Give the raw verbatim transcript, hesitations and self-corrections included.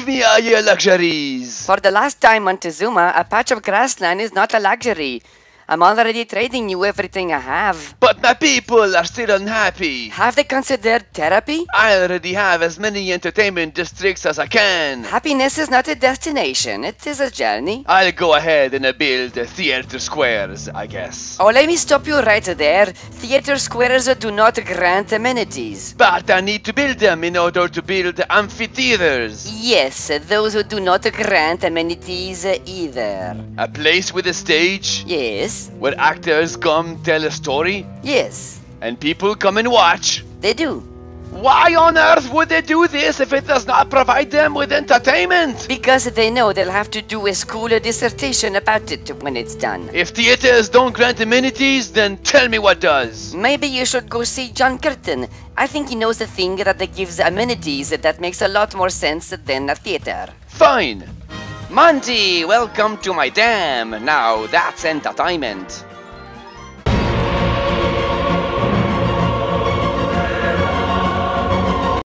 me all your luxuries. For the last time, Montezuma, a patch of grassland is not a luxury. I'm already trading you everything I have. But my people are still unhappy. Have they considered therapy? I already have as many entertainment districts as I can. Happiness is not a destination, it is a journey. I'll go ahead and build theater squares, I guess. Oh, let me stop you right there. Theater squares do not grant amenities. But I need to build them in order to build amphitheaters. Yes, those who do not grant amenities either. A place with a stage Yes, where actors come tell a story yes, and people come and watch. they do. Why on earth would they do this if it does not provide them with entertainment? Because they know they'll have to do a school dissertation about it when it's done. If theaters don't grant amenities, then tell me what does. Maybe you should go see John Curtin. I think he knows a thing that gives amenities that makes a lot more sense than a theater. Fine. Monty, welcome to my dam. Now that's entertainment.